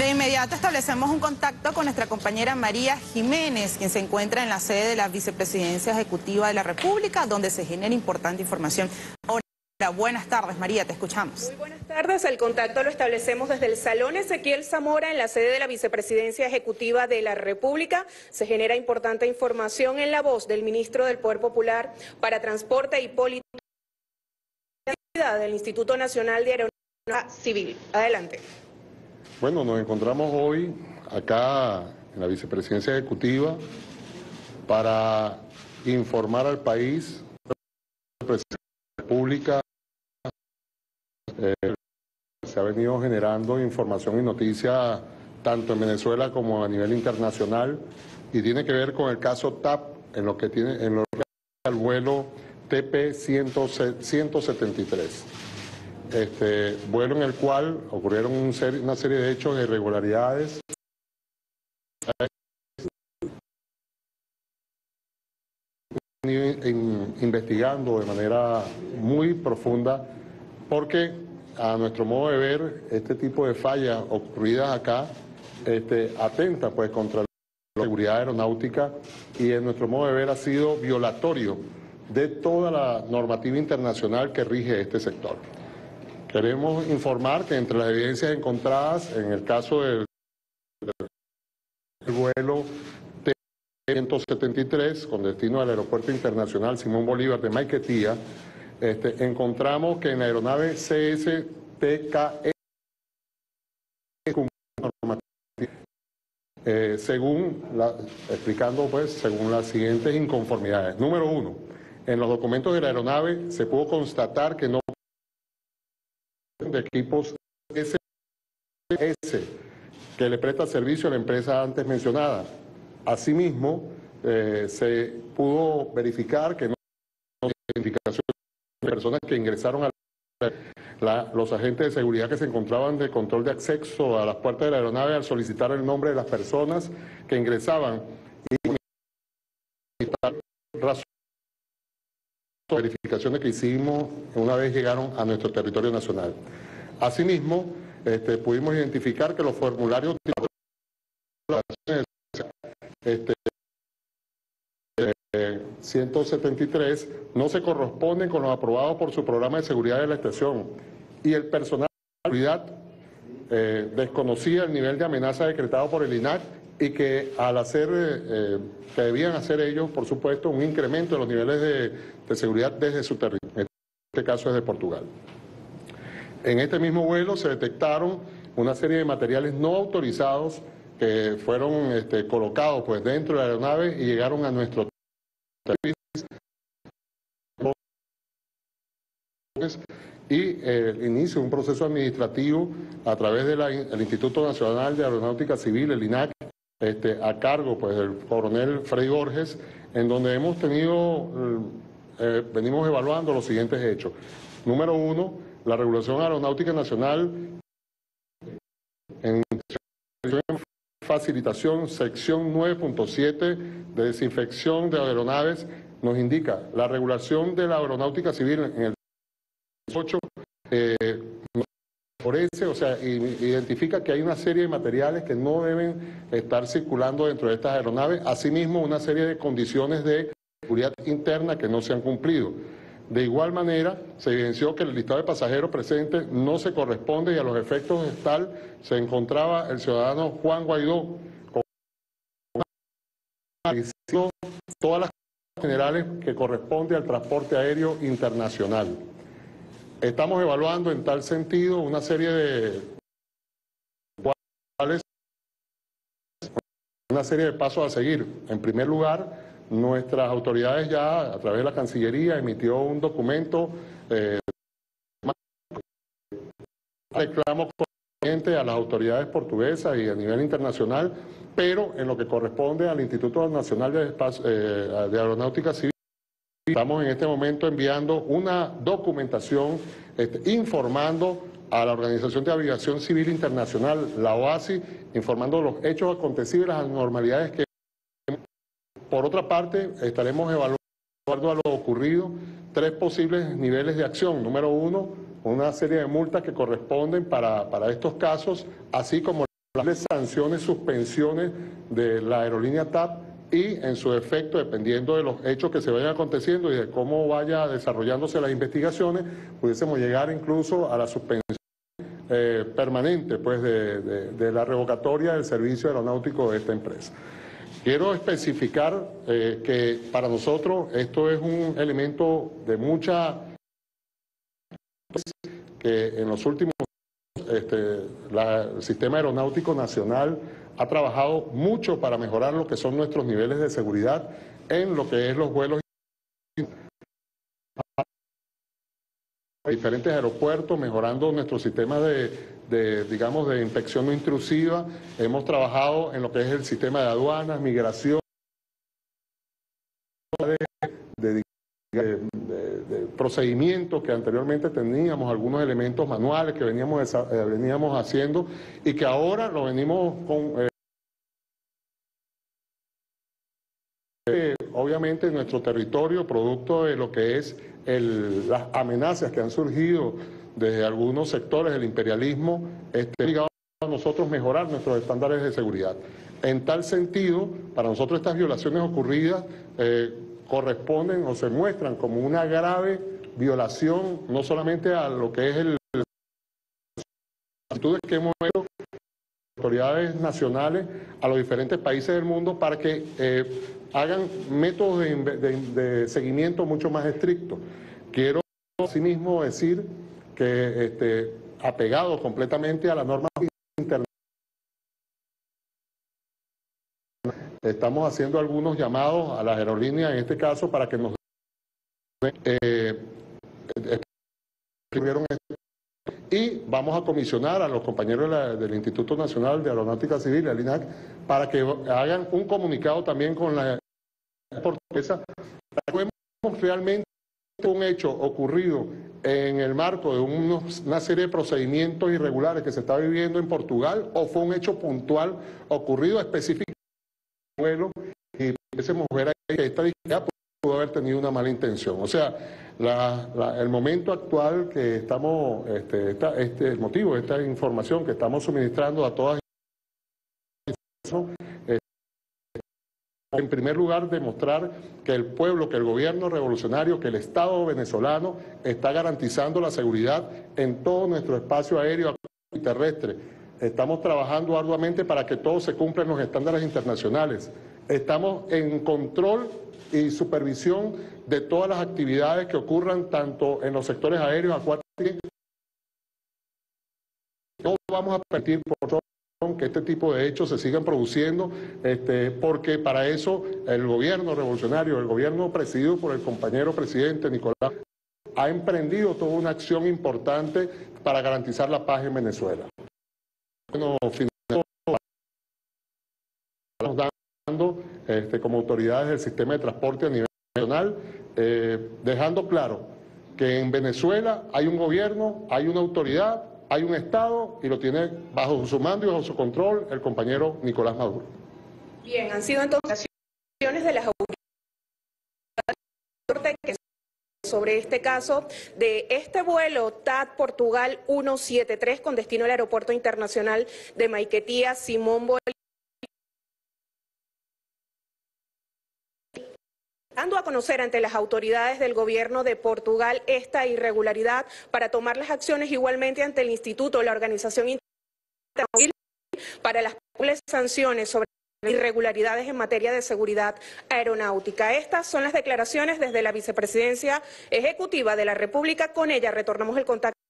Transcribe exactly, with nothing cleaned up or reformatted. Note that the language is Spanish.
De inmediato establecemos un contacto con nuestra compañera María Jiménez, quien se encuentra en la sede de la Vicepresidencia Ejecutiva de la República, donde se genera importante información. Hola, buenas tardes, María, te escuchamos. Muy buenas tardes, el contacto lo establecemos desde el Salón Ezequiel Zamora, en la sede de la Vicepresidencia Ejecutiva de la República. Se genera importante información en la voz del Ministro del Poder Popular para Transporte y Política del Instituto Nacional de Aeronáutica Civil. Adelante. Bueno, nos encontramos hoy acá en la Vicepresidencia Ejecutiva para informar al país, la Presidencia de la República, eh, se ha venido generando información y noticias tanto en Venezuela como a nivel internacional, y tiene que ver con el caso T A P en lo que tiene en lo que al vuelo T P ciento setenta y tres. Este vuelo en el cual ocurrieron un ser, una serie de hechos de irregularidades in, investigando de manera muy profunda, porque a nuestro modo de ver este tipo de fallas ocurridas acá este, atenta pues contra la seguridad aeronáutica, y en nuestro modo de ver ha sido violatorio de toda la normativa internacional que rige este sector. Queremos informar que entre las evidencias encontradas en el caso del, del vuelo T ciento setenta y tres con destino al Aeropuerto Internacional Simón Bolívar de Maiquetía, este, encontramos que en la aeronave C S T K E eh, según la, explicando pues según las siguientes inconformidades. Número uno, en los documentos de la aeronave se pudo constatar que no de equipos S S que le presta servicio a la empresa antes mencionada. Asimismo, eh, se pudo verificar que no hay identificación de personas que ingresaron a la, la, los agentes de seguridad que se encontraban de control de acceso a las puertas de la aeronave al solicitar el nombre de las personas que ingresaban, y tal razón verificaciones que hicimos una vez llegaron a nuestro territorio nacional. Asimismo, este, pudimos identificar que los formularios de este, eh, ciento setenta y tres no se corresponden con los aprobados por su programa de seguridad de la estación, y el personal de seguridad eh, desconocía el nivel de amenaza decretado por el I N A C, y que al hacer, eh, que debían hacer ellos, por supuesto, un incremento de los niveles de, de seguridad desde su territorio. En este caso es de Portugal. En este mismo vuelo se detectaron una serie de materiales no autorizados que fueron este, colocados pues, dentro de la aeronave y llegaron a nuestro territorio. Y eh, el inicio de un proceso administrativo a través del Instituto Nacional de Aeronáutica Civil, el I N A C, Este, a cargo pues del coronel Frei Borges, en donde hemos tenido, eh, venimos evaluando los siguientes hechos. Número uno, la regulación aeronáutica nacional en facilitación sección nueve punto siete de desinfección de aeronaves nos indica la regulación de la aeronáutica civil en el ocho, eh, favorece, o sea, identifica que hay una serie de materiales que no deben estar circulando dentro de estas aeronaves, asimismo una serie de condiciones de seguridad interna que no se han cumplido. De igual manera, se evidenció que el listado de pasajeros presentes no se corresponde, y a los efectos tal se encontraba el ciudadano Juan Guaidó con todas las generales que corresponde al transporte aéreo internacional. Estamos evaluando en tal sentido una serie de una serie de pasos a seguir. En primer lugar, nuestras autoridades ya a través de la Cancillería emitió un documento eh, reclamo correspondiente a las autoridades portuguesas y a nivel internacional, pero en lo que corresponde al Instituto Nacional de, Espacio, eh, de Aeronáutica Civil, estamos en este momento enviando una documentación este, informando a la Organización de Aviación Civil Internacional, la O A C I, informando los hechos acontecidos y las anormalidades que... Por otra parte, estaremos evaluando a lo ocurrido tres posibles niveles de acción. Número uno, una serie de multas que corresponden para, para estos casos, así como las sanciones, suspensiones de la aerolínea T A P y en su efecto, dependiendo de los hechos que se vayan aconteciendo y de cómo vaya desarrollándose las investigaciones, pudiésemos llegar incluso a la suspensión eh, permanente pues, de, de, de la revocatoria del servicio aeronáutico de esta empresa. Quiero especificar eh, que para nosotros esto es un elemento de mucha... que en los últimos años este, la, el sistema aeronáutico nacional ha trabajado mucho para mejorar lo que son nuestros niveles de seguridad en lo que es los vuelos a diferentes aeropuertos, mejorando nuestro sistema de, de, digamos, de inspección no intrusiva. Hemos trabajado en lo que es el sistema de aduanas, migración, de, de, de, de procedimientos que anteriormente teníamos, algunos elementos manuales que veníamos, eh, veníamos haciendo y que ahora lo venimos con... Eh, eh, obviamente en nuestro territorio, producto de lo que es el, las amenazas que han surgido desde algunos sectores del imperialismo, este, ligado a nosotros mejorar nuestros estándares de seguridad. En tal sentido, para nosotros estas violaciones ocurridas eh, corresponden o se muestran como una grave violación, no solamente a lo que es el... las actitudes que hemos hecho autoridades nacionales a los diferentes países del mundo para que eh, hagan métodos de, de, de seguimiento mucho más estrictos. Quiero asimismo decir que este, apegados completamente a la norma internacional, estamos haciendo algunos llamados a las aerolíneas en este caso para que nos eh, escribieron y vamos a comisionar a los compañeros de la, del Instituto Nacional de Aeronáutica Civil, el I N A C, para que hagan un comunicado también con la portuguesa, para que veamos realmente un hecho ocurrido en el marco de unos, una serie de procedimientos irregulares que se está viviendo en Portugal, o fue un hecho puntual ocurrido específicamente en el vuelo y pudiésemos ver ahí que esta discapacidad pudo haber tenido una mala intención. O sea, la, la, el momento actual que estamos, este, esta, este, el motivo de esta información que estamos suministrando a todas, eh, en primer lugar, demostrar que el pueblo, que el gobierno revolucionario, que el Estado venezolano está garantizando la seguridad en todo nuestro espacio aéreo y terrestre. Estamos trabajando arduamente para que todos se cumplan los estándares internacionales. Estamos en control y supervisión de todas las actividades que ocurran tanto en los sectores aéreos, acuáticos. No vamos a permitir por favor que este tipo de hechos se sigan produciendo, este, porque para eso el gobierno revolucionario, el gobierno presidido por el compañero presidente Nicolás, ha emprendido toda una acción importante para garantizar la paz en Venezuela. Bueno, finalmente, estamos dando este, como autoridades del sistema de transporte a nivel nacional, eh, dejando claro que en Venezuela hay un gobierno, hay una autoridad, hay un Estado y lo tiene bajo su mando y bajo su control el compañero Nicolás Maduro. Bien, han sido entonces acciones de las autoridades sobre este caso de este vuelo T A T Portugal ciento setenta y tres con destino al Aeropuerto Internacional de Maiquetía, Simón Bolívar, dando a conocer ante las autoridades del gobierno de Portugal esta irregularidad para tomar las acciones igualmente ante el Instituto, la Organización Internacional, para las posibles sanciones sobre irregularidades en materia de seguridad aeronáutica. Estas son las declaraciones desde la Vicepresidencia Ejecutiva de la República. Con ella retornamos el contacto.